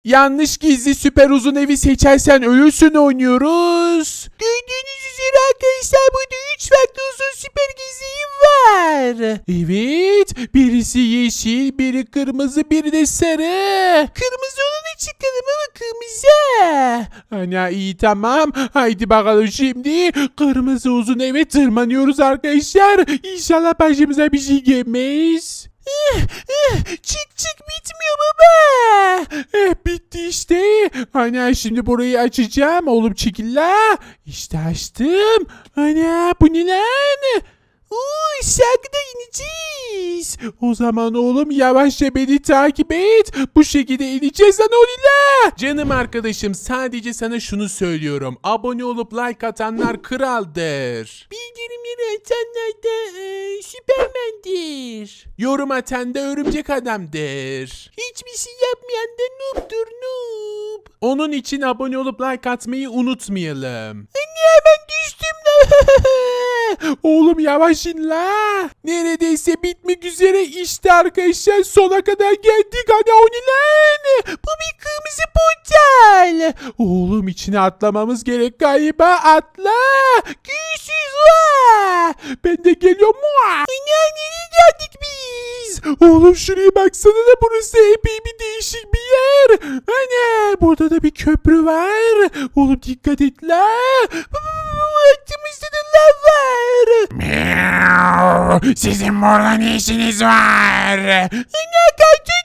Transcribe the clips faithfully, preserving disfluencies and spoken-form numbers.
Yanlış gizli süper uzun evi seçersen ölürsün oynuyoruz. Gördüğünüz üzere arkadaşlar burada üç farklı uzun süper gizliyim var. Evet, birisi yeşil, biri kırmızı, biri de sarı. Kırmızı olanı çıkalım ama kırmızı. Ana iyi tamam. Haydi bakalım şimdi kırmızı uzun eve tırmanıyoruz arkadaşlar. İnşallah başımıza bir şey gelmez. Çık çık bitmiyor baba. Eh bitti işte. Ana şimdi burayı açacağım. Oğlum çekil la. İşte açtım. Ana bu ne lan? Uuu şarkıda ineceğiz. O zaman oğlum yavaşça beni takip et. Bu şekilde ineceğiz lan oğlum. Canım arkadaşım sadece sana şunu söylüyorum. Abone olup like atanlar kraldır. Bildirimleri atanlar da e, süpermendir. Yorum atan da örümcek adamdır. Hiçbir şey yapmayan da noob'dur noob. Onun için abone olup like atmayı unutmayalım. Anne ben düştüm la. Oğlum yavaş in la. Neredeyse bitmek üzere işte arkadaşlar sona kadar geldik. Hadi o ne lan? Bu bir kırmızı portal. Oğlum içine atlamamız gerek galiba. Atla. Görüşürüz la. Ben de geliyorum. Anne nereye geldik biz? Oğlum şuraya baksana da burası epey bir değişik bir yer. Ana burada da bir köprü var. Oğlum dikkat et la. Altımızda da lav var. Miau. Sizin burada ne işiniz var? Ana karton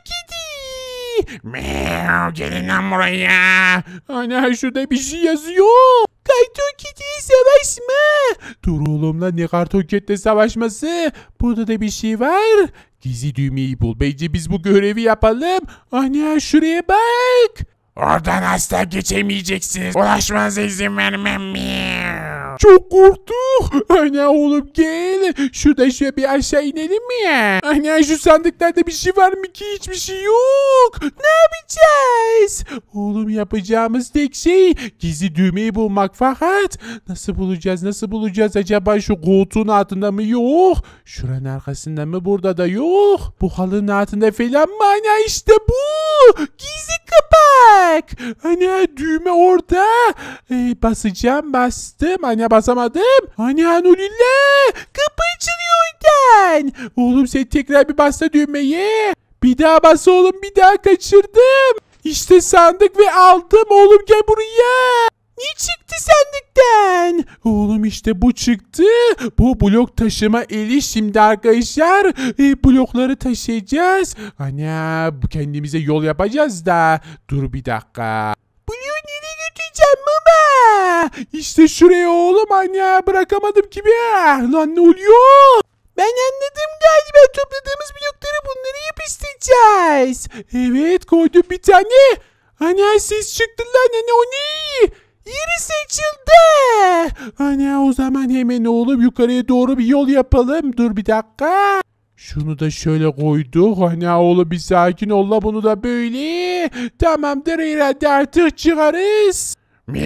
kedi. Miau. Gelin lan buraya. Ana şurada bir şey yazıyor. Karton kediye savaşma. Dur oğlum lan ne karton kediyle savaşması. Burada da bir şey var. Gizli düğmeyi bul. Bence biz bu görevi yapalım. Ana şuraya bak. Oradan asla geçemeyeceksiniz. Ulaşmanıza izin vermem mi? Çok korktuk. Ana oğlum gel. Şurada şöyle bir aşağı inelim mi ya? Ana şu sandıklarda bir şey var mı ki? Hiçbir şey yok. Ne yapacağız? Oğlum yapacağımız tek şey gizli düğmeyi bulmak fakat nasıl bulacağız nasıl bulacağız acaba şu koltuğun altında mı yok şuranın arkasında mı burada da yok bu halının altında falan mı ana işte bu Gizli kapak. ana düğme orada ee, basacağım bastım ana basamadım ana nulille Kapı açılıyor oradan. oğlum sen tekrar bir bassa düğmeye bir daha bas oğlum bir daha kaçırdım. İşte sandık ve aldım oğlum gel buraya. Ne çıktı sandıktan? Oğlum işte bu çıktı. Bu blok taşıma eli şimdi arkadaşlar. E, blokları taşıyacağız. Ana bu kendimize yol yapacağız da. Dur bir dakika. Bloğu nereye götüreceğim baba? İşte şuraya oğlum ana bırakamadım gibi. Lan ne oluyor? Ben anladım galiba topladığımız blokları bunları yapıştıracağız. Evet koydum bir tane. Ana ses çıktı lan ana o ne? Yarısı açıldı. Ana o zaman hemen oğlum yukarıya doğru bir yol yapalım. Dur bir dakika. Şunu da şöyle koyduk. Ana oğlum bir sakin ol la bunu da böyle. Tamamdır herhalde artık çıkarız.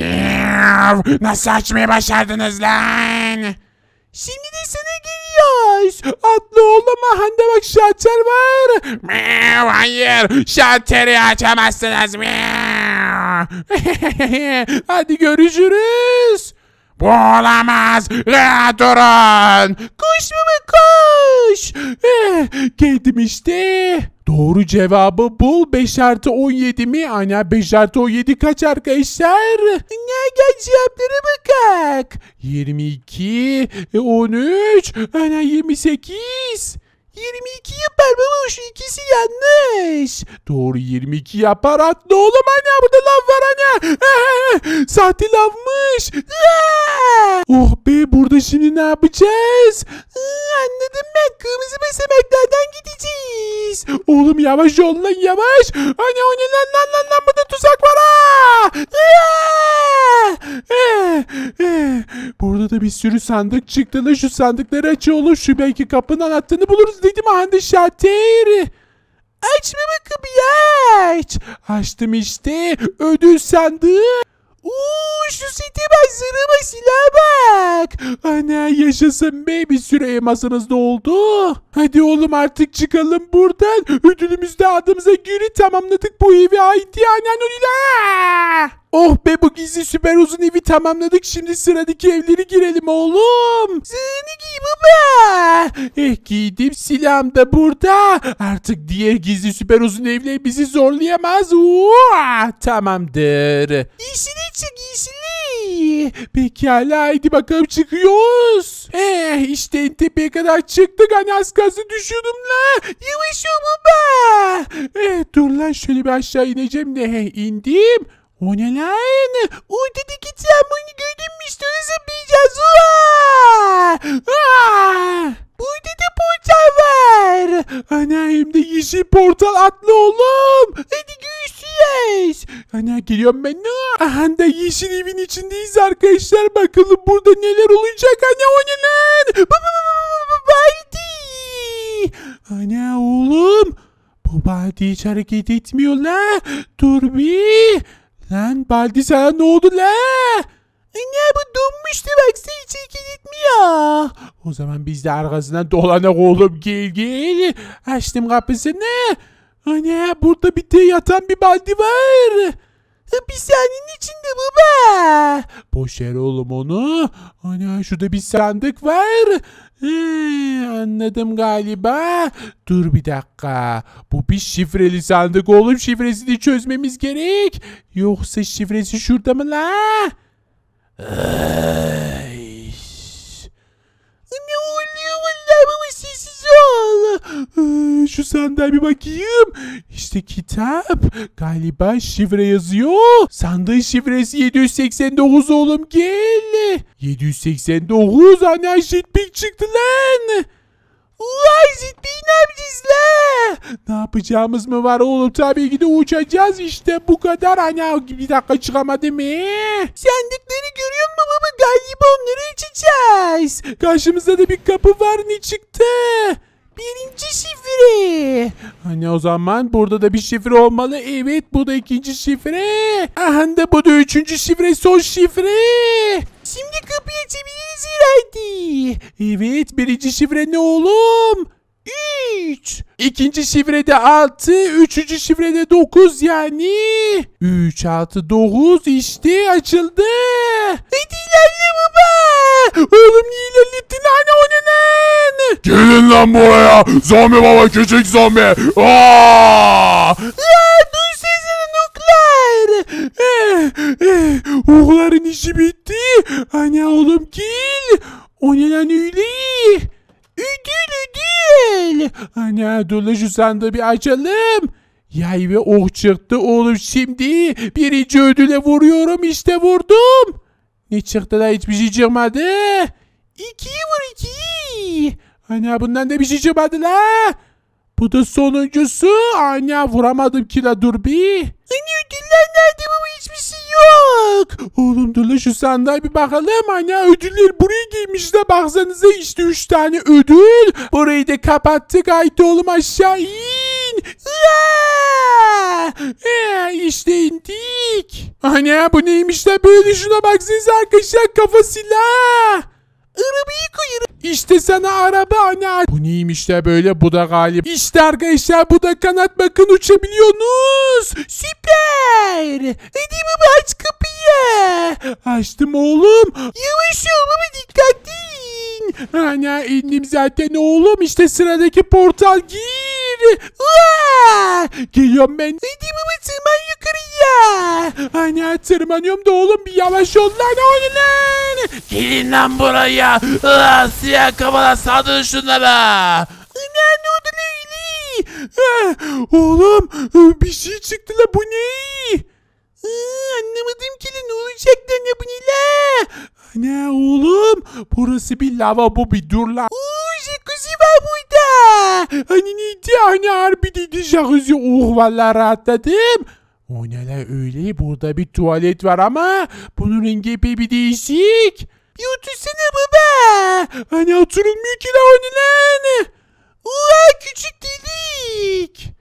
Miyav. Nasıl açmayı başardınız lan? Şimdi de sana geliyoruz. Atla oğlum ahanda bak şalter var. Miyav hayır şalteri açamazsınız. Miyav. Hadi görüşürüz. Bu olamaz. Ya, durun. Koş baba koş. Eh, geldim işte. Doğru cevabı bul. beş artı on yedi mi? Ana beş artı on yedi kaç arkadaşlar? Ne gel cevaplara bakak. yirmi iki, on üç, ana yirmi sekiz. yirmi iki yapar baba şu ikisi yanlış. Doğru yirmi iki yapar atla oğlum ana burada lav var ana. Eh, sahte lavmış. Aa! Oh be burada şimdi ne yapacağız? Aa, anladım ben kırmızı basamaklardan gideceğiz. Oğlum yavaş ol lan yavaş. Ana o ne lan lan lan lan burada tuzak var ha. Eh, eh. Burada da bir sürü sandık çıktı lan şu sandıkları aç oğlum. Şu belki kapının anahtarını buluruz dedim ahanda şalter. Açma kapıyı aç. Açtım işte ödül sandığı. Uuu şu sete bak, zırhıma silah bak. Ana yaşasın be, bir sürü elmasınız da oldu. Hadi oğlum artık çıkalım buradan. Ödülümüzü de aldığımıza göre tamamladık bu evi. Haydi ananolila. Oh be, bu gizli süper uzun evi tamamladık. Şimdi sıradaki evleri girelim oğlum. Zırhını giy baba. Eh giydim, silahım da burada. Artık diğer gizli süper uzun evler bizi zorlayamaz. Uaa, tamamdır. Giysini çık, giysini. Pekala, haydi bakalım çıkıyoruz. Eh işte en tepeye kadar çıktık. Hani az kalsın düşüyordum la. Yavaş ol baba. Eh dur lan, şöyle bir aşağı ineceğim de. Heh, indim. O ne lan? Ortadaki tramvayını gördün mü? İşte oraya zıplayacağız. Uaa! Aa! Burada da portal var. Ana, hem de yeşil portal, atlı oğlum. Hadi görüşürüz. Ana, geliyorum ben. Aha da yeşil evin içindeyiz arkadaşlar. Bakalım burada neler olacak. Ana, o ne lan? Baldi. Ana oğlum. Bu Baldi hiç hareket etmiyor la. Dur bir. Lan Baldi, sana ne oldu la? Anne, bu donmuştu, baksana hiç hareket etmiyor. O zaman biz de arkasından dolanak oğlum, gel gel. Açtım kapısını. Ana, burada bir de yatan bir Baldi var. Hapishanenin içinde baba. Boş ver oğlum onu. Ana, şurada bir sandık var. He, anladım galiba. Dur bir dakika. Bu bir şifreli sandık oğlum. Şifresini çözmemiz gerek. Yoksa şifresi şurada mı la? Ay. Ne oluyor vallahi baba, sessiz ol. Ee, Şu sandığa bir bakayım. İşte kitap. Galiba şifre yazıyor. Sandığın şifresi yedi yüz seksen dokuz oğlum, gel. yedi yüz seksen dokuz, ana jetpack çıktı lan. Vay zitmeyi ne yapacağız la? Ne yapacağımız mı var oğlum? Tabii ki de uçacağız, işte bu kadar. Ana, bir dakika, çıkamadım mı? Sandıkları görüyor musun baba? Galiba onları açacağız. Karşımızda da bir kapı var, ne çıktı? Birinci şifre. Hani o zaman burada da bir şifre olmalı. Evet, bu da ikinci şifre. Aha da bu da üçüncü şifre, son şifre. Şimdi kapıyı açabiliriz herhalde. Evet, birinci şifre ne oğlum? üç. İkinci şifrede altı, üçüncü şifrede dokuz yani. üç, altı, dokuz, işte açıldı. Hadi ilerle baba. Oğlum niye ilerlettin hani, o ne lan? Gelin lan buraya. Zombi baba, küçük zombi. Aa! Aa, dur sesini nuklar. Eh, eh, oğulların işi bitti. Hani oğlum gel. O ne lan öyle? Ödül ödül. Ana, dur la, şu sandığı bir açalım. Yay ve ok çıktı oğlum, şimdi birinci ödüle vuruyorum, işte vurdum. Ne çıktı da, hiçbir şey çıkmadı. İkiyi vur, ikiyi. Ana, bundan da bir şey çıkmadı la. Bu da sonuncusu. Ana, vuramadım ki la, dur bir. Hani ödüller nerede baba, hiçbir şey yok. Oğlum dur la, şu sandığa bir bakalım. Ana, ödüller buraya giymişler, baksanıza, işte üç tane ödül. Burayı da kapattık, haydi oğlum aşağı in. Aa! Ee, işte indik. Ana, bu neymiş la böyle, şuna baksanıza arkadaşlar, kafa silah. Arabayı koyarım. İşte sana araba ana. Bu neymiş de böyle, bu da galiba. İşte arkadaşlar, bu da kanat, bakın uçabiliyorsunuz. Süper. Hadi baba, aç kapıyı. Açtım oğlum. Yavaş ol baba, dikkatli in. Ana, indim zaten oğlum, işte sıradaki portal, gir. Aa! Geliyorum ben. Hadi baba, tırman yukarıya. Ana, tırmanıyorum da oğlum, bir yavaş ol lan, o ne lan? Gelin lan buraya. Aa, siyah kafalar, saldırın şunlara. Ana, ne oldu lan öyle? Ah, oğlum bir şey çıktı la, bu ne? Aa, anlamadım ki lan, ne olacak lan, ne bu ne la? Ana oğlum, burası bir lavabo, bir dur la. Oo, jacuzzi var burada. Hani neydi? Hani harbi dedi jacuzzi. Oh, vallahi rahatladım. O ne la öyle? Burada bir tuvalet var ama bunun rengi epey bir değişik. Bir otursana baba. Hani oturulmuyor ki la, o ne lan? Oha, küçük delik.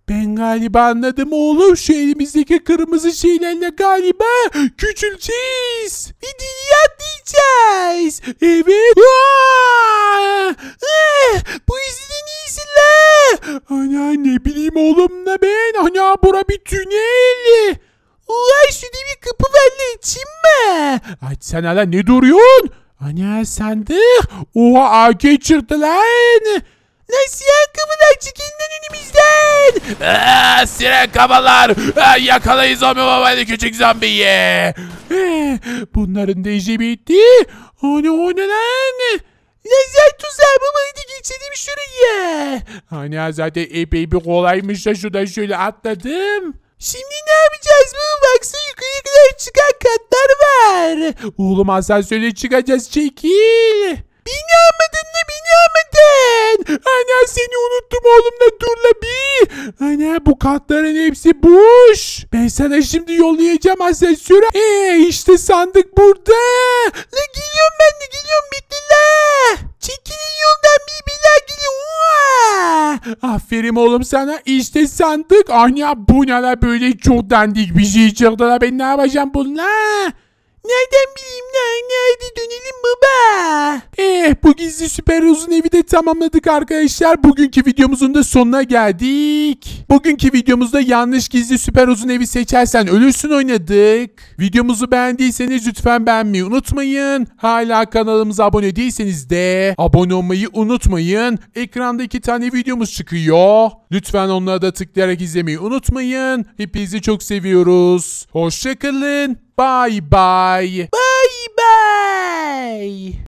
Ben galiba anladım oğlum. Şu elimizdeki kırmızı şeylerle galiba küçüleceğiz. Ve deliye atlayacağız. Evet. Aa! Ah! Bu yüzden iyisin la. Ana ne bileyim oğlum da ben. Ana bura bir tünel. Ulan şurada bir kapı var la, açayım mı? Açsana lan ne duruyorsun? Ana sandık. Oha A K çıktı lan. Nasıl ya, kapılar çekilin önümüzden. Aa, siren kafalar. Aa, yakalayın zombi babayla küçük zombiyi. Eh, Bunların da işi bitti. Ana o ne lan? Lazer tuzağı baba, hadi geçelim şuraya. Ana zaten epey bir kolaymış da şuradan şöyle atladım. Şimdi ne yapacağız baba, baksana yukarıya kadar çıkan katlar var. Oğlum asansöre çıkacağız çekil. Beni almadın da beni almadın. Ana seni unuttum oğlum da dur la bir. Ana bu katların hepsi boş. Ben sana şimdi yollayacağım asansöre. Eee işte sandık burada. La geliyorum, ben de geliyorum, bekle la. Çekilin yoldan, bir bela geliyor. Uaa! Aferin oğlum sana işte sandık. Ana bu ne la böyle çok dandik bir şey çıktı la ben ne yapacağım bununla? Nereden bileyim lan, nerede dönelim baba. Eh bu gizli süper uzun evi de tamamladık arkadaşlar. Bugünkü videomuzun da sonuna geldik. Bugünkü videomuzda yanlış gizli süper uzun evi seçersen ölürsün oynadık. Videomuzu beğendiyseniz lütfen beğenmeyi unutmayın. Hala kanalımıza abone değilseniz de abone olmayı unutmayın. Ekranda iki tane videomuz çıkıyor. Lütfen onlara da tıklayarak izlemeyi unutmayın. Hepinizi çok seviyoruz. Hoşçakalın. Bye bye. Bye bye.